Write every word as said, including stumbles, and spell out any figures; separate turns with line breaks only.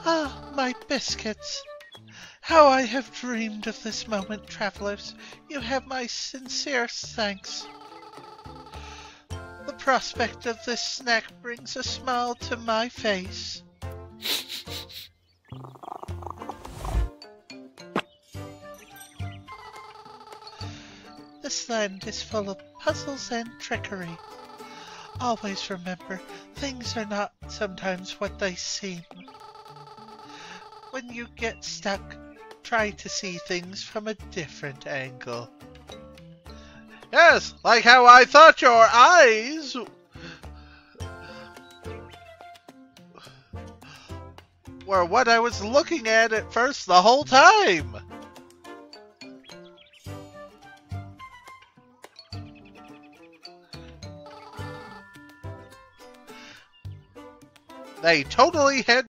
Ah, my biscuits! How I have dreamed of this moment, travelers. You have my sincerest thanks. The prospect of this snack brings a smile to my face. This land is full of puzzles and trickery. Always remember, things are not sometimes what they seem. When you get stuck, try to see things from a different angle. Yes, like how I thought your eyes were what I was looking at at first the whole time. They totally had